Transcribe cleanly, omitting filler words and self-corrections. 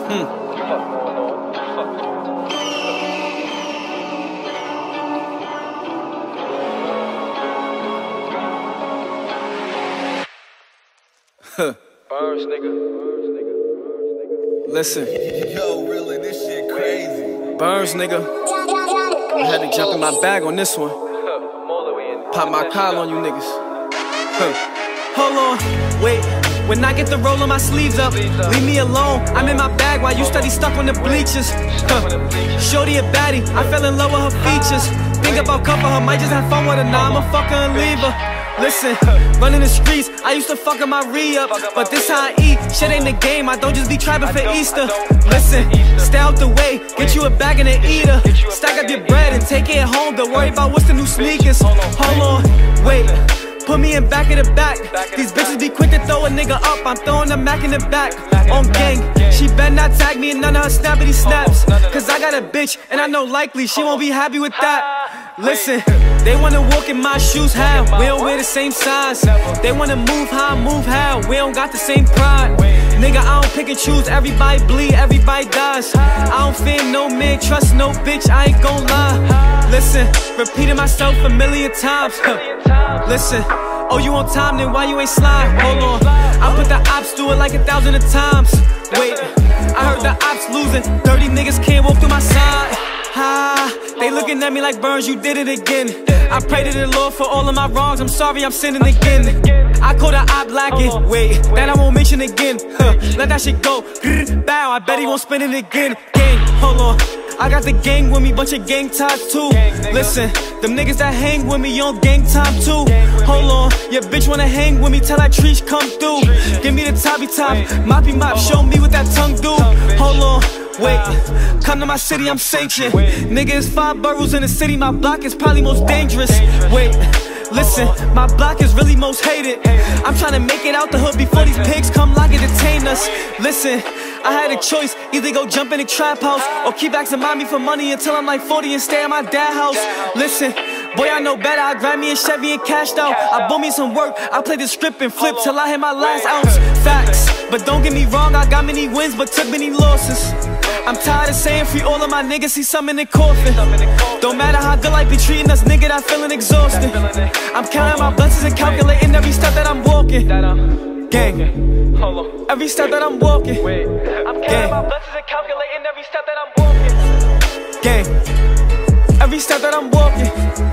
Burns, nigga. Listen. Yo, really, this shit crazy. Burns, nigga. I had to jump in my bag on this one. Pop my collar on you niggas. Hold on, wait. When I get the roll on my sleeves up, leave me alone. I'm in my bag while you study stuck on the bleachers. Shorty a baddie, I fell in love with her features. Think about cover her, might just have fun with her. Nah, I'ma fuck her and leave her. Listen, running the streets, I used to fuck up my re-up, but this how I eat. Shit ain't the game, I don't just be trapping for Easter. Listen, stay out the way, get you a bag and an eater. Stack up your bread and take it home, don't worry about what's the new sneakers. Hold on, wait. Put me in back of the back. These bitches be quick to throw a nigga up. I'm throwing a Mac in the back. On gang, she better not tag me in none of her snappity snaps. Cause I got a bitch, and I know likely she won't be happy with that. Listen, they wanna walk in my shoes, how? We don't wear the same size. They wanna move how I move, how? We don't got the same pride. Nigga, I don't pick and choose. Everybody bleed, everybody dies. I don't fear no man, trust no bitch, I ain't gon' lie. Listen, repeating myself a million times. Listen, oh you on time, then why you ain't slide? Hold on, I put the ops do it like 1,000 times. Wait, I heard the ops losing. 30 niggas can't walk through my side. They looking at me like Burns, you did it again. I pray to the Lord for all of my wrongs, I'm sorry I'm sinning again. I call the op lacking, wait, that I won't mention again. Let that shit go, bow, I bet he won't spin it again. Gang, hold on, I got the gang with me, bunch of gang ties too. Listen, them niggas that hang with me on gang time too. Hold on, your bitch wanna hang with me till that trees come through. Give me the toppy top, moppy mop, show me what that tongue do. Hold on, wait, come to my city, I'm sanctioned. Nigga, it's 5 boroughs in the city, my block is probably most dangerous. Wait, listen, my block is really most hated. I'm trying to make it out the hood before these pigs come lock and detain us. Listen, I had a choice, either go jump in the trap house or keep asking mommy for money until I'm like 40 and stay at my dad's house. Listen, boy, I know better, I grab me a Chevy and cashed out. I bought me some work, I played the script and flipped till I hit my last ounce. Facts, but don't get me wrong, I got many wins but took many losses. I'm tired of saying free all of my niggas, see some in the coffin. Don't matter how good life be treating us, nigga, that feeling exhausted. I'm counting my blessings and calculating every step that I'm walking. Gang, every step that I'm walking. I'm counting my blessings and calculating every step that I'm walking. Gang, every step that I'm walking.